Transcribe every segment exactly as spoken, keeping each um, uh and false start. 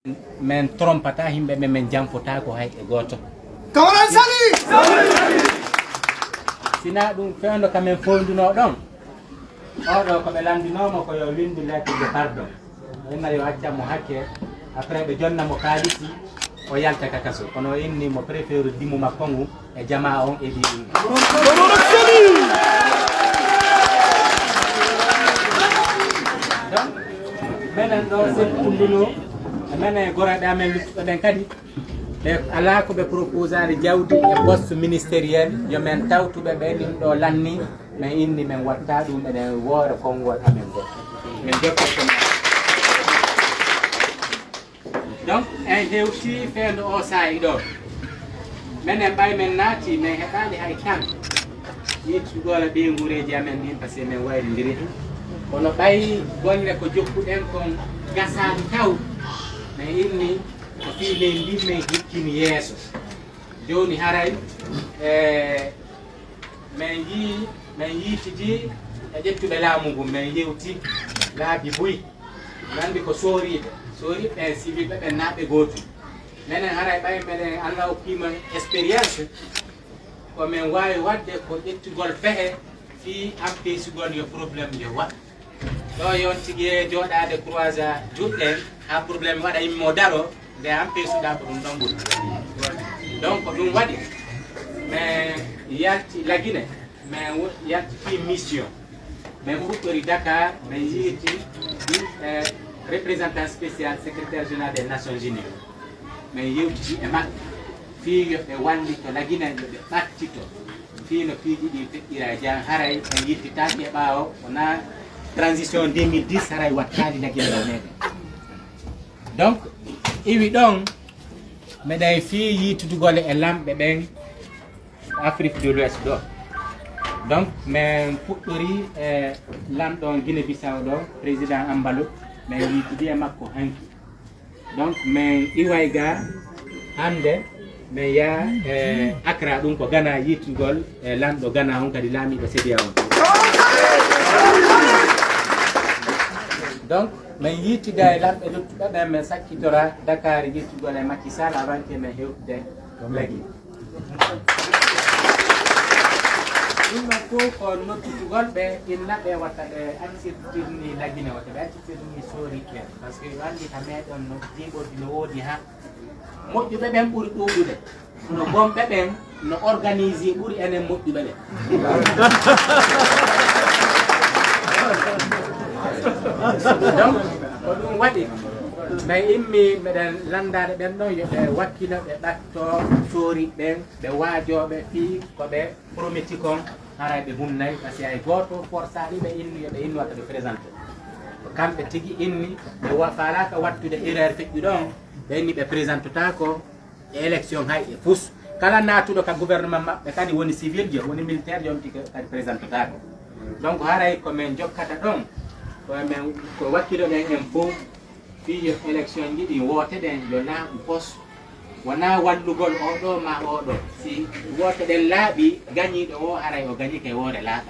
men trompata himɓe ɓe men jamfota ko hay e goto Kawaran Sali sina ɗum fewndo kamen fonduno ɗon oɗo ko ɓe landinomo ko yo windi lettre de pardon ina yo accamo hakke après ɓe jonnamo kaalisi o yalta ka kaso kono inni mo préfére dimmu makko ngu e jama on e ɗiɗi donc menen ɗo sen kumbuno menen goraɓe amen luttuɓe ɓen kadi ɓe ala ko ɓe proposade jawdi e poste ministériel yo men tawtuɓe ɓe ɗin ɗo lanni min inni min watta ɗum eɗen woore konngol amen go min jokkoto donc en hewti feendo o saayi ɗo minen ɓay men naati min heɓani hay tan yittuɗola ɓeygureji amen ɗin par ce que min wayridiri kono ɓay golle ko jokkuɗen kon gasani taw min inni ko fi ley ndi min hikkini yeeso joni haray e min yii min yiitidi e ƴettuɓe laamu ngu min yewti laabi buy nandi ko sooriɓe sooriɓe civique ɓe naaɓe gootu minen haray ɓay meɗen Allah hokkima expérience komin wawi wadde ko ƴettugol fehe fi ampesugol yo probléme yo waɗ ɗo yon tigui jooɗade croisa juɗɗen ha probléme waɗa yimmo daro nde ampesuɗa ko ɗum ɗon ɓuuri donc ɗum waɗi min yalti lagine min yalti fi mission min ɓuɗɗori Dakar min yiiti e représentant spécial secrétaire général des Nations Unies min yewtiti e maɓɓe fi yoɓe walli to laginen yoɓe ɓattito fi no piiji ɗi feƴƴira jan haray en yittitaki e ɓaawo wona transition deux mille dix haray wattadi lagine ɗo meɗen donc iwi ɗon meɗen fi yitutugole e lamɓe ɓen Afrique de l'Ouest ɗo donc min puɗɗori e lamɗon Guinée Bissau ɗo président Ambalo min yitudi e makko hanki donc min iway ga hande min yaa e Accra ɗum ko Ghana yitugol e lamɗo Ghana on kadi laamiɗo C D A O donc min yittida e lamɓe luttuɓe ɓen min sakkitora Dakar yittugol e Macky Sall avant que min hewtude lagi ɗum fof ko noddutugol ɓe inna ɓe watta ɓe accirtirni lagine wata ɓe accirtirni sooriɓe par ce que yo andi ka meɗon no jiɓordi no woodi ha moƴƴuɓe ɓen ɓuuri ɗuuɗude no gonɓe ɓen no organise ɓuuri enen moƴƴuɓe ɓen donc ko ɗum waɗi min immi meɗen landade ɓen ɗon yoɓe wakkilo ɓe ɓatto soori ɓen ɓe waajoɓe fii koɓe prometi kon haray ɓe humnayi par ce que hay goto forçaɗi ɓe inni yoɓe inni watta ɓe présenté ko kamɓe tigui inni ɓe falaka wattude erreur feƴƴi ɗon ɓe inni ɓe présenteta ko e élection hay e fus kala natuɗo ka gouvernement maɓɓe kadi woni civil jo woni militaire jon tigui kadi présenteta ko donc haray komin jokkata ɗon komin ko wakkilo ɗen en fof fiyo élection ji ɗi woote ɗen yo laaɓu pos wona wallugol oɗo ma oɗo si woote ɗen laaɓi gañiɗo o haray o gañike woore laaɓa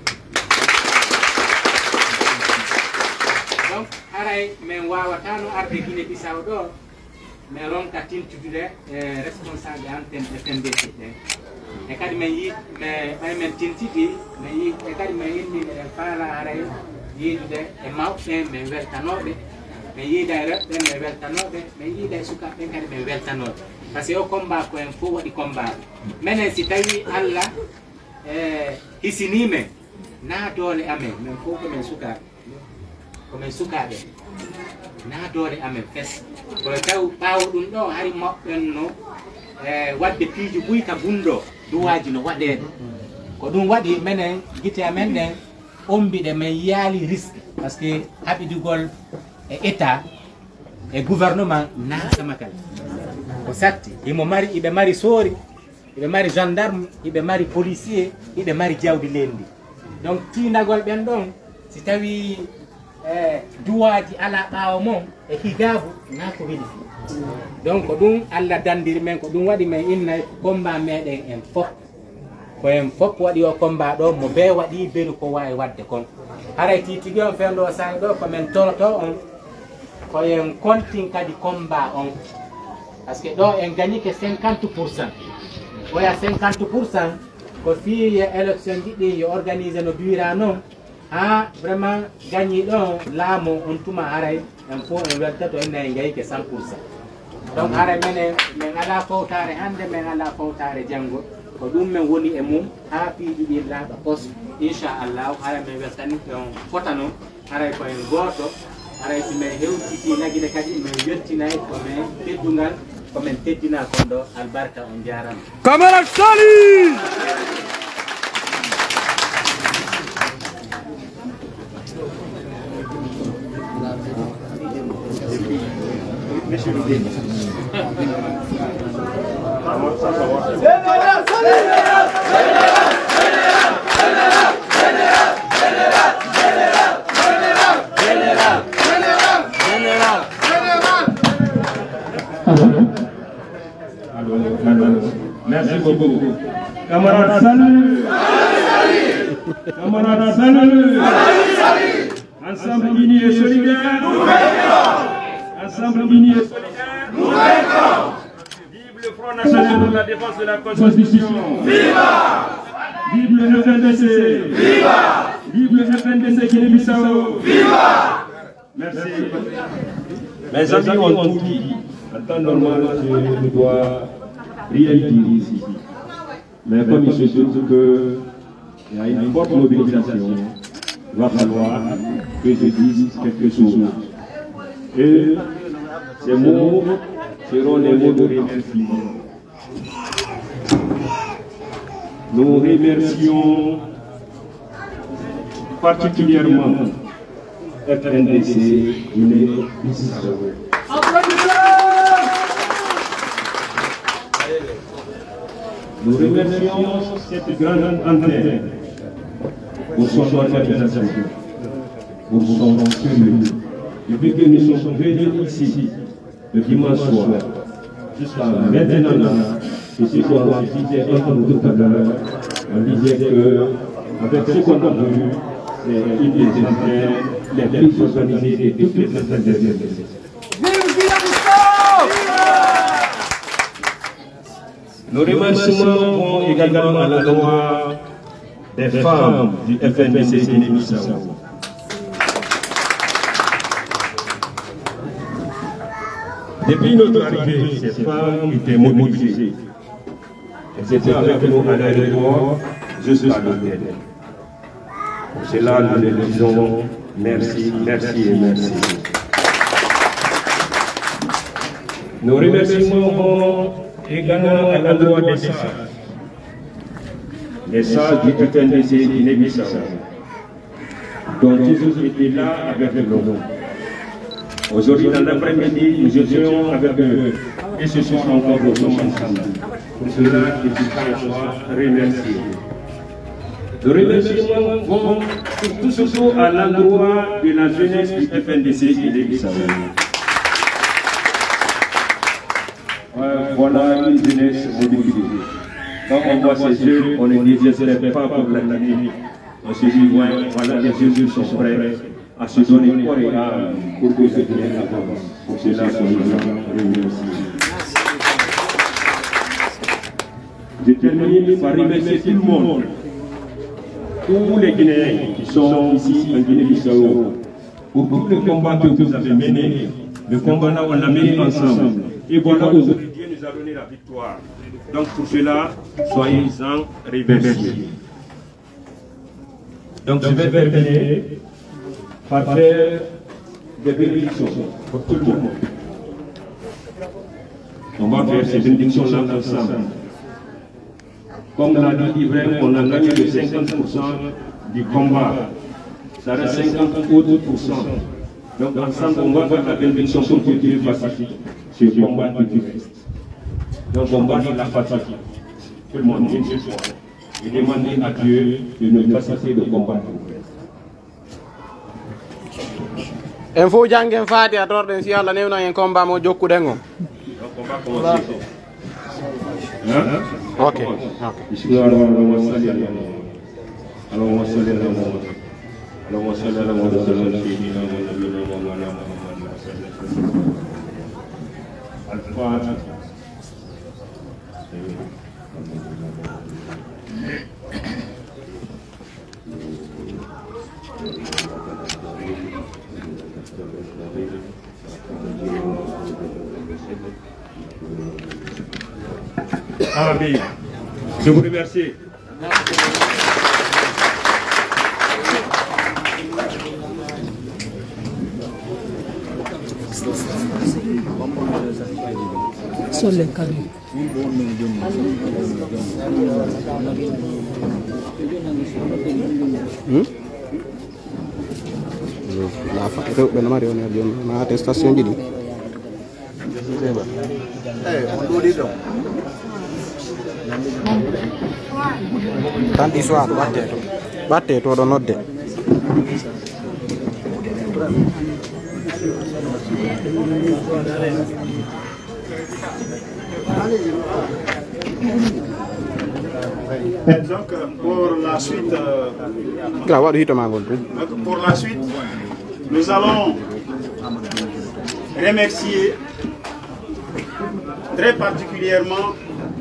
donc haray min wawatano arde Guinée Bissau ɗo min ronka tintudude e responsable antenne F M D C ɗen e kadi min yi ɓay min tintiti min yi e kadi min inni eɗen faala haray yiidude e mawɓe min weltanoɓe min yiida e reɓɓe min weltanoɓe min yiida e sukaɓe kadi min weltanoɓe par ce que o combat ko en fof waɗi combat minen si tawi Allah e hisinimen na doole amen min fof komin sukaɓe komin sukaɓe na doole amen fes kono taw ɓaawo ɗum ɗo hari moɓɓen no e wadde piiji ɓuyka gunɗo duwaji no waɗede ko ɗum waɗi minen guite amen ɗen ombiɗe min yaali risque par ce que haɓidugol e état e gouvernement naatama kala ko satti imo mari iɓe mari soori iɓe mari gendarme iɓe mari policier iɓe mari jawdi lendi donc tindagol ɓen ɗon si tawi e duwaji ala ɓaawo mum e higabu na ko weɗi donc ko ɗum Allah dandiri men ko ɗum waɗi men inna combat meɗen en fof ko en fof waɗi o combat ɗo mo be waɗi beru ko wawi wadde kon haray titigui on fendo sahi ɗo komin toroto on koyen kontin kadi combat on parce que ɗo en gagni que cinquante pour cent oya cinquante pour cent ko fi ye élection jiɗɗi yo organisé no bira noon ha vraiment gagni ɗo laamo on tuma haray en fof en welta to enne en gayi que cent pour cent donc haray menen min ala fawtare hande min ala fawtare janggo ko ɗum men woni e mum ha piiɗi ɗi laaɓa pos inchallah haray min weltani on fotano haray koyen goto haray si min hewtiti nagui ɗe kadi min yettinay komin teddungal komin teddina kon ɗo albarka on jarama camarade Sali. Monsieur le Président. Merci beaucoup. Camarades, salut. Camarades, salut. Ensemble unis et solidaires. Ensemble unis et solidaires. Vive le Front National pour la défense de la Constitution. Viva. Vive le F N D C. Viva. Vive le F N D C Guinée-Bissau. Viva. Merci. Mes amis ont tout dit. En temps normal, je ne dois rien dire ici. Mais comme il se trouve qu'il y a une forte mobilisation, il va falloir que je dise quelque chose. Et ces mots seront les mots de remerciement. Nous remercions particulièrement F N D C Guinée-Bissau. Nous remercions cette grande antenne pour son organisation, pour son sérieux. Depuis que nous sommes venus ici, le dimanche soir, jusqu'à maintenant, et ce soir, on disait entre nous tout à l'heure, on disait qu'avec ce qu'on a vu, c'est une des antennes les plus organisées de toutes les antennes de F N D C. Nos remerciements vont également à la loi des femmes du F N D C Guinée-Bissau. Depuis notre arrivée, ces femmes étaient mobilisées. Elles étaient avec nous à l'aéroport jusqu'à l'hôtel. Pour cela, nous leur disons merci, merci et merci. Nos remerciements vont également à l'endroit des sages. Les sages du F N D C Guinée-Bissau, dont ils ont été là avec nous. Aujourd'hui, dans l'après-midi, nous étions avec eux et ce soir encore nous sommes ensemble. Pour cela, je suis remercié. Les remerciements vont tout surtout à l'endroit de la jeunesse du F N D C Guinée-Bissau. Voilà une jeunesse mobilisée. Quand on voit ces jeunes, on ne désespère pas pour l'année. On se dit, ouais, voilà, les jeunes sont prêts à se donner corps et âme pour que ce bien avance. Pour cela, soyez remerciés. Je termine par remercier tout le monde, tous les Guinéens qui sont ici en Guinée-Bissau, pour tout le combat que vous avez mené. Le combat là, on l'a mené ensemble. Et voilà aujourd'hui, Dieu nous a donné la victoire. Donc pour cela, soyez-en remerciés. Donc je vais terminer par faire des bénédictions pour tout le monde. On va faire ces bénédictions-là ensemble. Comme l'a dit Ibrahim, on a gagné le cinquante pour cent du combat. Ça reste cinquante autres pour cent. Donc ensemble, on va faire la bénédiction pour que Dieu facilite ce combat qui reste. Donc on va dire la fatigue. Tout le monde, une seule fois. Et demander à Dieu de nous faciliter le combat qui reste. En faut janguen faati a torɗen si Allah newna en combat mo jokkuɗen on. Donc on va commencer. Hein? Ok. Bismillah, Allahumma salli ala Allahumma salli ala Allahumma salli ala Muhammad sallallahu alaihi wa sallam. Al-Fatiha. Amen. Je vous remercie. Sur le carré. Hmm? La fa rew ben mari on jon ma attestation jidi eh on do di do tanti soir batte to batte to do nodde Donc pour la suite, euh, pour la suite, nous allons remercier très particulièrement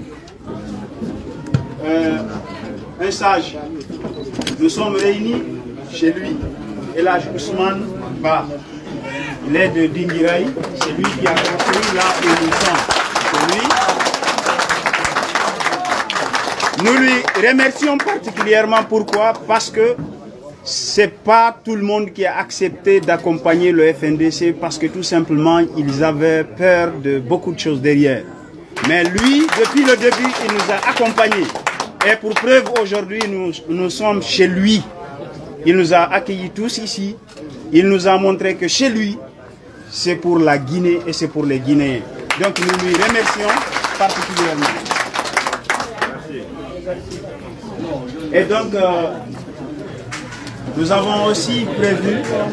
euh, un sage. Nous sommes réunis chez lui, El Hadj Ousmane Ba. Il est de Dinguiraye, c'est lui qui a construit là où nous sommes. C'est lui. Nous lui remercions particulièrement. Pourquoi? Parce que c'est pas tout le monde qui a accepté d'accompagner le F N D C, parce que tout simplement ils avaient peur de beaucoup de choses derrière. Mais lui, depuis le début, il nous a accompagnés. Et pour preuve, aujourd'hui, nous, nous sommes chez lui. Il nous a accueillis tous ici. Il nous a montré que chez lui, c'est pour la Guinée et c'est pour les Guinéens. Donc nous lui remercions particulièrement. Et donc, euh, nous avons aussi prévu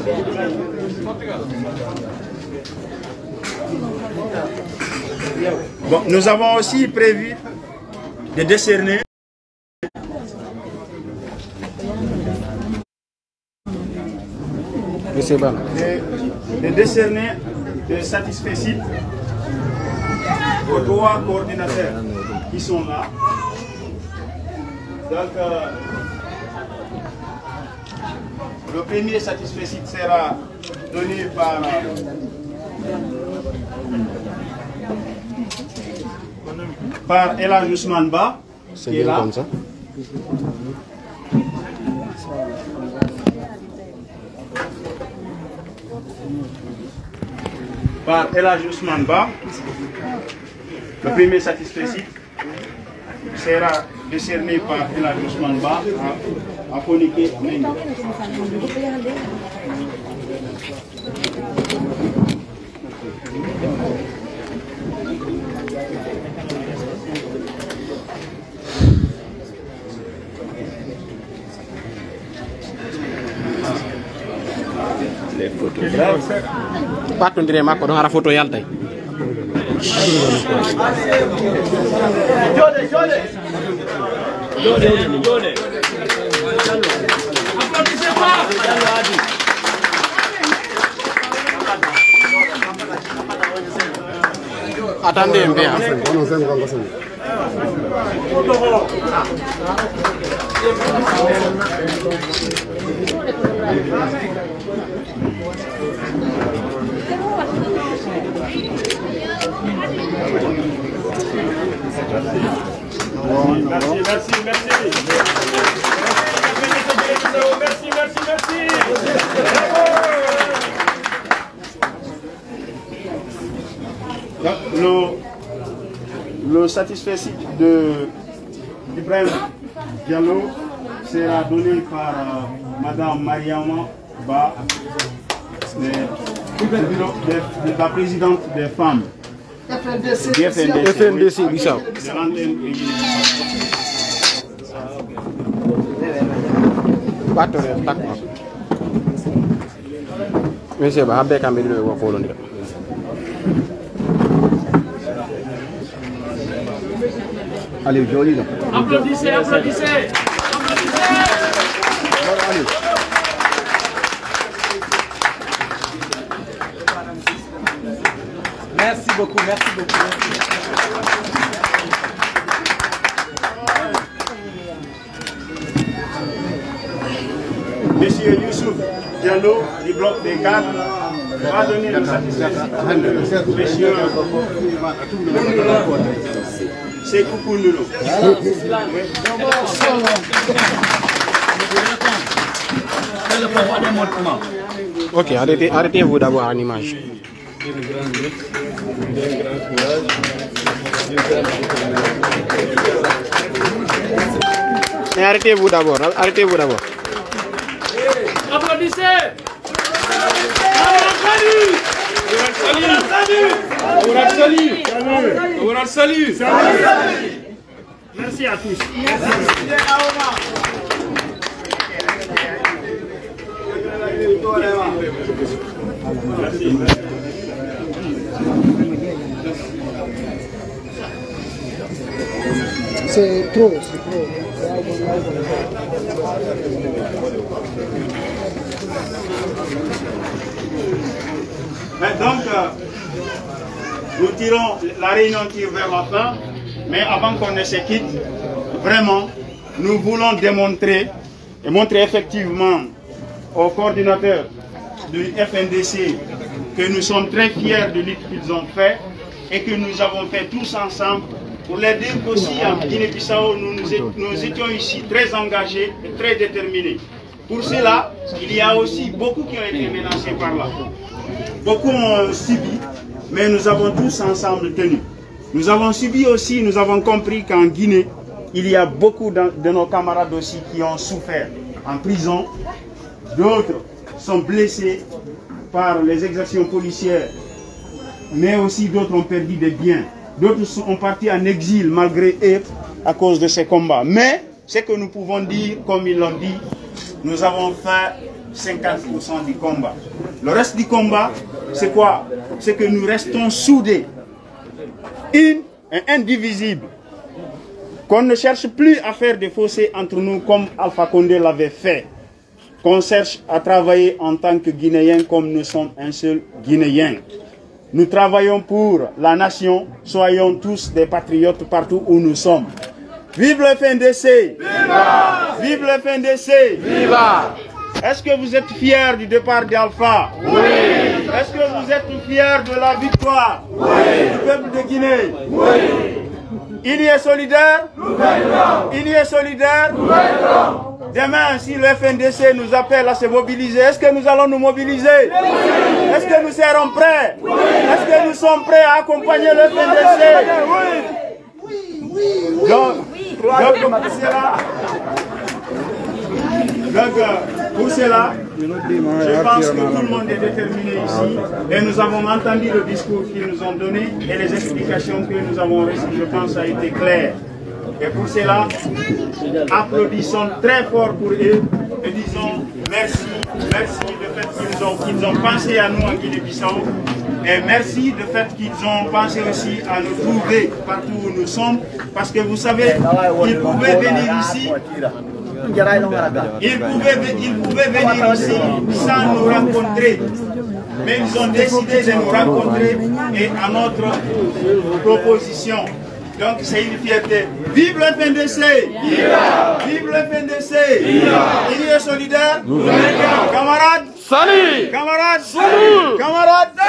bon, nous avons aussi prévu de décerner de, de décerner des satisfecit aux trois coordinateurs qui sont là. Donc, euh, le premier satisfecit sera donné par par El Hadj Ousmane Ba, qui est là. Comme ça. Par El Hadj Ousmane Ba, le premier satisfecit sera décerné par El Hadj Ousmane Ba à, à Fonike Mengue. Les photographes. Patondire makko don ara photo yaltay. Jode, jode. Jode, jode. Attendez un peu. Merci, merci, merci. Merci, merci, merci. Donc, le, le satisfecit de Ibrahim Diallo sera donné par euh, Madame Mariama Ba, de, de, de la présidente des femmes. F N D C, F N D C, Bissau. Batore tak. Monsieur ba habe kambe do wo ko lo ndira. Allez, joli là. Applaudissez, applaudissez. Applaudissez. beaucoup, merci beaucoup. Merci. Monsieur Youssouf Diallo du bloc des cadres va donner le satisfaction. Monsieur c'est Coucou Nuno. Ok, arrêtez, arrêtez-vous d'abord en image. Mais arrêtez-vous d'abord, arrêtez-vous d'abord. Applaudissez. Salut. Merci à tous. C'est trop, c'est trop. Mais donc, euh, nous tirons, la réunion tire vers la fin, mais avant qu'on ne se quitte, vraiment, nous voulons démontrer et montrer effectivement aux coordinateurs du F N D C que nous sommes très fiers de lutte qu'ils ont fait et que nous avons fait tous ensemble pour les dire qu'aussi en Guinée-Bissau, nous, nous, nous étions ici très engagés et très déterminés. Pour cela, il y a aussi beaucoup qui ont été menacés par là. Beaucoup ont subi, mais nous avons tous ensemble tenu. Nous avons subi aussi, nous avons compris qu'en Guinée, il y a beaucoup de nos camarades aussi qui ont souffert en prison. D'autres sont blessés par les exactions policières, mais aussi d'autres ont perdu des biens. D'autres sont partis en exil malgré eux à cause de ces combats. Mais ce que nous pouvons dire, comme ils l'ont dit, nous avons fait cinquante pour cent du combat. Le reste du combat, c'est quoi? C'est que nous restons soudés, une et indivisibles. Qu'on ne cherche plus à faire des fossés entre nous comme Alpha Condé l'avait fait. Qu'on cherche à travailler en tant que Guinéens comme nous sommes un seul Guinéen. Nous travaillons pour la nation, soyons tous des patriotes partout où nous sommes. Vive le F N D C! Viva! Vive le F N D C! Viva! Est-ce que vous êtes fiers du départ d'Alpha? Oui! Est-ce que vous êtes fiers de la victoire? Oui! Du peuple de Guinée? Oui! Il y est solidaire? Nous gagnons! Il y est solidaire? Nous gagnons! Demain, si le F N D C nous appelle à se mobiliser, est-ce que nous allons nous mobiliser? Oui! Est-ce que nous serons prêts? Oui! Est-ce que nous sommes prêts à accompagner le F N D C? Oui! Oui! Oui! Donc, donc pour cela, donc, pour cela, je pense que tout le monde est déterminé ici et nous avons entendu le discours qu'ils nous ont donné et les explications que nous avons reçues, je pense, ça a été clair. Et pour cela, applaudissons très fort pour eux et disons merci, merci du fait qu'ils ont, qu'ils ont pensé à nous en Guinée-Bissau et merci du fait qu'ils ont pensé aussi à nous trouver partout où nous sommes parce que vous savez, ils pouvaient venir ici, ils pouvaient, ils pouvaient venir ici sans nous rencontrer. Mais ils ont décidé de nous rencontrer et à notre proposition. Donc c'est une fierté. Vive le F N D C! Viva! Vive le F N D C! Viva! Il est solidaire? Nous gagnons! Camarades? Salut! Camarades? Salut! Camarades?